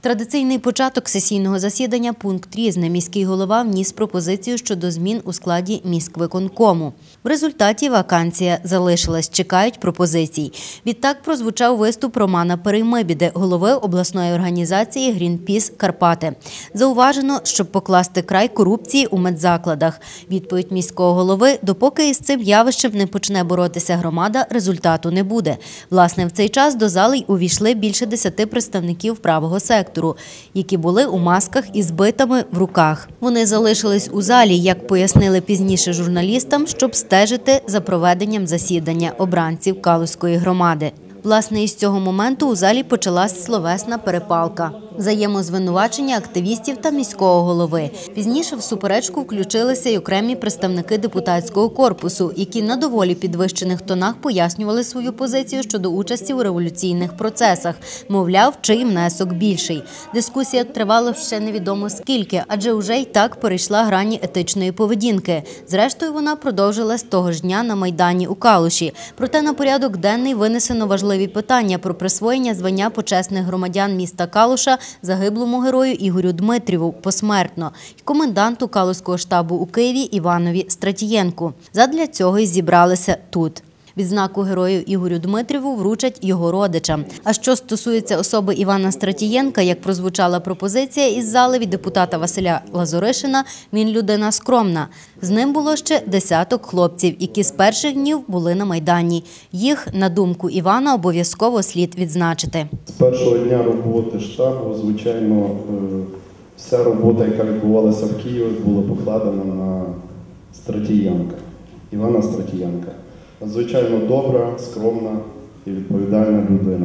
Традиційний початок сесійного засідання – пункт «Різне». Міський голова вніс пропозицію щодо змін у складі міськвиконкому. В результаті вакансія залишилась, чекають пропозицій. Відтак прозвучав виступ Романа Переймибіди, голови обласної організації «Грінпіс Карпати». Зауважено, щоб покласти край корупції у медзакладах. Відповідь міського голови – допоки із цим явищем не почне боротися громада, результату не буде. Власне, в цей час до зали й увійшли більше 10 представників правого сектору, які були у масках із битами в руках. Вони залишились у залі, як пояснили пізніше журналістам, щоб стежити за проведенням засідання обранців Калузької громади. Власне, із цього моменту у залі почалась словесна перепалка. Взаємозвинувачення активістів та міського голови. Пізніше в суперечку включилися й окремі представники депутатського корпусу, які на доволі підвищених тонах пояснювали свою позицію щодо участі у революційних процесах. Мовляв, чий внесок більший. Дискусія тривала ще невідомо скільки, адже вже й так перейшла грані етичної поведінки. Зрештою, вона продовжилась того ж дня на Майдані у Калуші. Проте на порядок денний винесено важливі питання про присвоєння звання почесних громадян міста Калуша загиблому герою Ігорю Дмитріву посмертно і коменданту Калузького штабу у Києві Іванові Стратієнку. Задля цього й зібралися тут. Відзнаку герою Ігорю Дмитріву вручать його родичам. А що стосується особи Івана Стратієнка, як прозвучала пропозиція із зали від депутата Василя Лазоришина, він людина скромна. З ним було ще десяток хлопців, які з перших днів були на Майдані. Їх, на думку Івана, обов'язково слід відзначити. З першого дня роботи штабу, звичайно, вся робота, яка відбувалася в Києві, була покладена на Стратієнка, Івана Стратієнка. Звичайно, добра, скромна і відповідальна людина.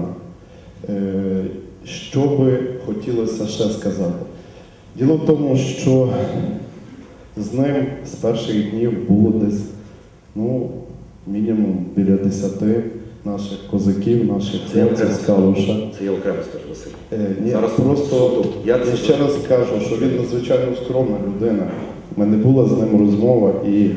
Що би хотілося ще сказати? Діло в тому, що з ним з перших днів було десь, мінімум біля 10 наших козаків, наших хлопців з Калуша. Це я окремо скажу, Василь. Ні, просто я ще раз кажу, що він надзвичайно скромна людина. У мене була з ним розмова і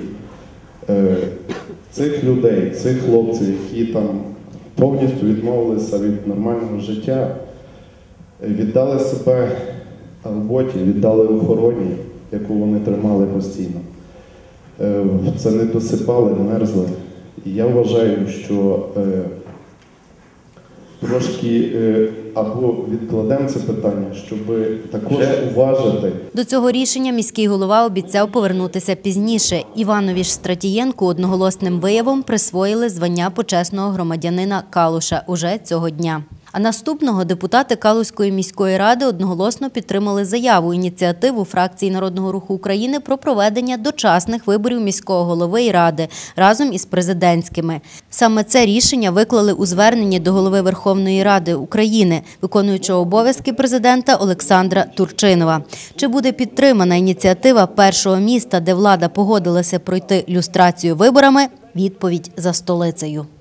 цих людей, цих хлопців, які там повністю відмовилися від нормального життя, віддали себе роботі, віддали охороні, яку вони тримали постійно. Це не досипали, мерзли. І я вважаю, що трошки або відкладемо це питання, щоб також уважити. До цього рішення міський голова обіцяв повернутися пізніше. Іванові ж Стратієнку одноголосним виявом присвоїли звання почесного громадянина Калуша уже цього дня. А наступного депутати Калузької міської ради одноголосно підтримали ініціативу фракції Народного руху України про проведення дочасних виборів міського голови і ради разом із президентськими. Саме це рішення виклали у зверненні до голови Верховної Ради України, виконуючого обов'язки президента Олександра Турчинова. Чи буде підтримана ініціатива першого міста, де влада погодилася пройти люстрацію виборами? Відповідь за столицею.